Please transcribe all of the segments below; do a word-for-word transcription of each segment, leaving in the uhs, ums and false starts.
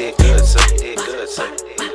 did good, son. You did good, son.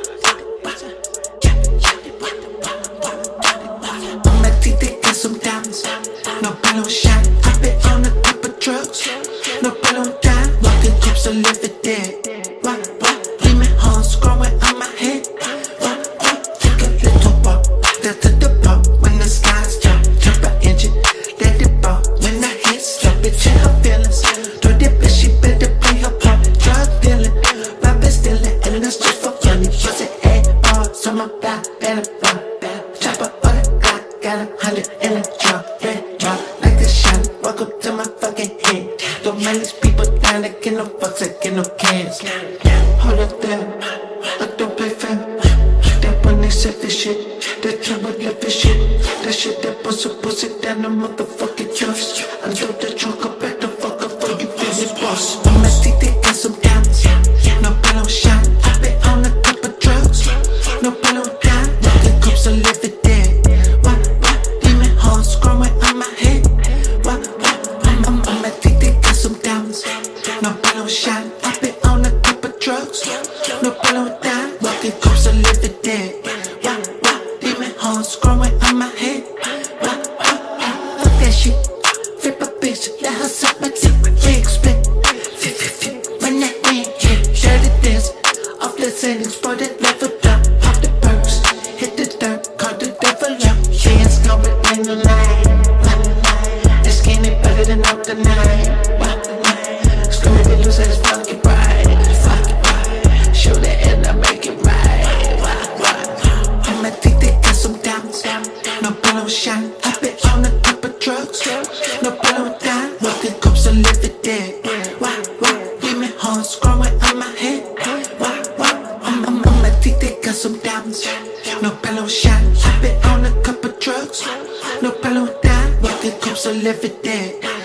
On my teeth, they got some diamonds. No balloon shot. I've been on a couple drugs. No balloon die. Walking clips so live it dead. Why, why? Demon horns growing on my head. Why, why? Take a little walk. Down to the boat when the skies jump. Jump an engine. Let it ball. When I hit, slow bitch in her feelings. Do the bitch, she better play her part. Drug dealing. Vibe is stealing. And that's just for funny. Pussy A R. So my back better run. Chopper on the clock. Got a hundred in the drop. Red drop. Like a shot. Welcome to my fucking head. Don't mind these people down. They get no fucks. I get no cares. Hold up there. I don't play fair. That when they said this shit. That trouble left this shit. That shit that pussy pussy down the motherfucking trust. I know the trunk up at the fuck up for you busy boss. On my teeth they got some diamonds. No balloon shot. I been on a couple drugs. No balloon die. Walking cups so live it dead. Why, why? Demon horns growing on my head. Why, why? I'm, I'm, on my teeth they got some diamonds. No balloon shot. I been on a couple drugs. No balloon die. Walking cups so live it dead. Why, why? Demon horns growing on my head. Why, why? Fuck that shit. Flip a bitch. Let her suck my teeth. Big split. Fit, fit, fit. When that wind hit. Dirty dance. Off the settings for the level up. Off the perks. Hit the dirt. Call the devil up. Hands going in the night. It's skinny better than up the night. Screw it, lose that fucking pride. Fuck it, right. Show that and I make it right. On my teeth they got some diamonds. No balloon shot. I been on a couple drugs. No balloon die. Walking cups so live it dead. Why, why? Demon horns growing on my head. Why, why? On, on, on my teeth they got some diamonds. No balloon shot. I been on a couple drugs. No balloon die. Walking cups so live it dead.